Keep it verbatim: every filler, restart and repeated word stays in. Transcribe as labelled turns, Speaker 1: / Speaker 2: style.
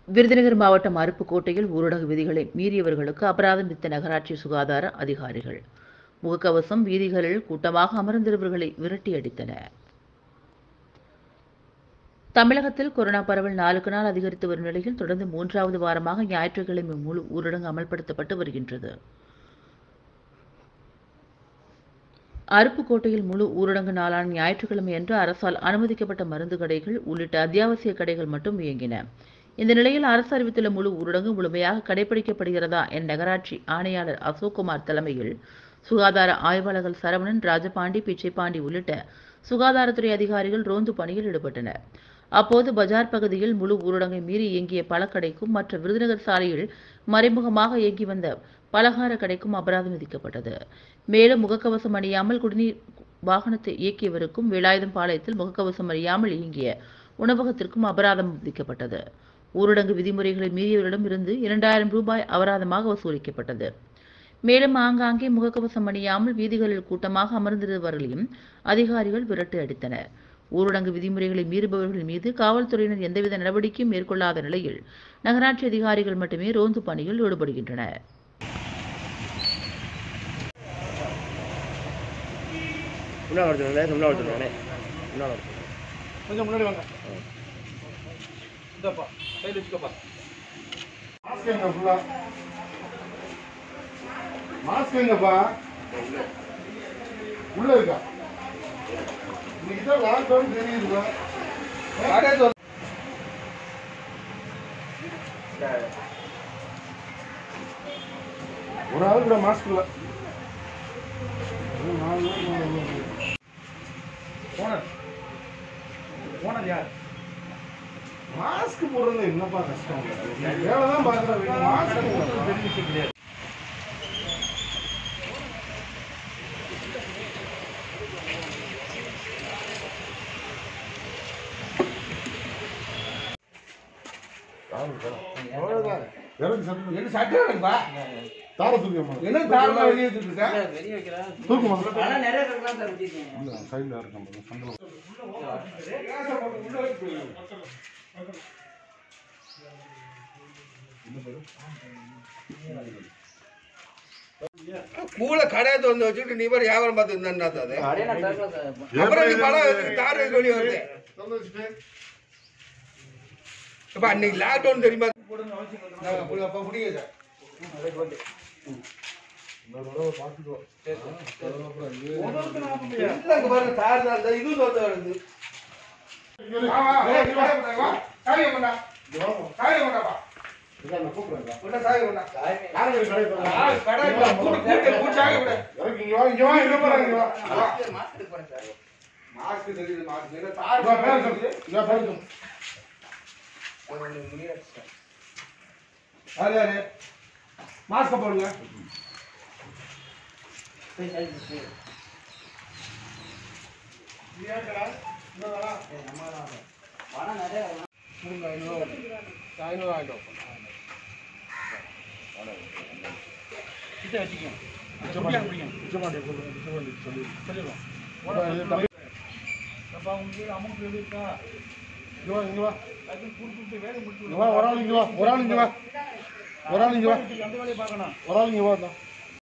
Speaker 1: விருதுநகர் மாவட்டம் அருப்புக்கோட்டையில் ஊரடங்கு விதிகளை மீறியவர்களுக்கு அபராதம் விதித்த நகராட்சி சுகாதார அதிகாரிகள். முகக்கவசம் வீதிகளில் கூட்டமாக அமர்ந்திருந்தவர்களை விரட்டி அடித்தனர். தமிழகத்தில் கொரோனா பரவல் நாளுக்கு நாள் அதிகரித்து வரும் நிலையில் தொடர்ந்து மூன்றாவது வாரமாக ஞாயிற்றுக்கிழமை முழு ஊரடங்கு அமல்படுத்தப்பட்டு வருகின்றது. அருப்புக்கோட்டையில் முழு ஊரடங்கு நாளான ஞாயிற்றுக்கிழமை அன்று அரசால் அனுமதிக்கப்பட்ட மருந்து கடைகள் உள்ளிட்ட அத்தியாவசிய கடைகள் மட்டும் இயங்கின. இந்த நிலையில் அரசு அறிவித்துள்ள முழு ஊரடங்கு முழுமையாக கடைபிடிக்கப்படுகிறதா என நகராட்சி ஆணையாளர் அசோக்குமார் தலைமையில் சுகாதார ஆய்வாளர்கள் சரவணன், ராஜபாண்டி, பிச்சைப்பாண்டி உள்ளிட்ட சுகாதாரத்துறை அதிகாரிகள் ரோந்து பணியில் ஈடுபட்டனர். அப்போது பஜார் பகுதியில் முழு ஊரடங்கை மீறி இயங்கிய பழக்கடைக்கும் மற்ற விருதுநகர் சாலையில் மறைமுகமாக இயங்கி வந்த பலகார கடைக்கும் அபராதம் விதிக்கப்பட்டது. மேலும் முகக்கவசம் அணியாமல் குடிநீர் வாகனத்தை இயக்கியவருக்கும் வேலாயுதம் பாளையத்தில் முகக்கவசம் அணியாமல் இயங்கிய உணவகத்திற்கும் அபராதம் விதிக்கப்பட்டது. ஊரடங்கு விதிமுறைகளை மீறியவரிடம் இருந்து இரண்டாயிரம் ரூபாய் அபராதமாக வசூலிக்கப்பட்டது. மேலும் ஆங்காங்கே முகக்கவசம் அணியாமல் வீதிகளில் கூட்டமாக அமர்ந்திருந்தவர்களையும் அதிகாரிகள் விரட்டு அடித்தனர். ஊரடங்கு விதிமுறைகளை மீறுபவர்கள் மீது காவல்துறையினர் எந்தவித நடவடிக்கையும் மேற்கொள்ளாத நிலையில் நகராட்சி அதிகாரிகள் மட்டுமே ரோந்து பணியில் ஈடுபடுகின்றனர்.
Speaker 2: கொஞ்சம் முன்னாடி வாங்க. இந்தப்பா கையில் வச்சுக்கப்பா. மாஸ்க் எங்க ஃபுல்லா? மாஸ்க் எங்கப்பா? உள்ள இருக்கா? இன்னைக்கு தான் லாக்டவுன் தெரியுதுப்பா. ஒரு ஆள் கூட மாஸ்க் இல்லை. போனது யார்? மாஸ்க் போடுறது என்னப்பா கஷ்டம்? வேலை தான் பார்க்குறேன். மாஸ்க் பெரிய விஷயம் கிடையாது.
Speaker 3: கூல கடை வந்து வச்சுட்டு நீ பாரு வியாபாரம் பார்த்து இருந்தா அப்புறம் நீ படம் தாரு வெளியே வருது. அப்ப அன்னைக்கு லாக்டவுன் தெரியுமா?
Speaker 2: மாஸ்க போடுங்க. ஒரு ஆள் இங்க வா, ஒரு ஆள் இங்க வா, ஒரு ஆள் இங்க வா, ஒரு ஆள் இங்க வா.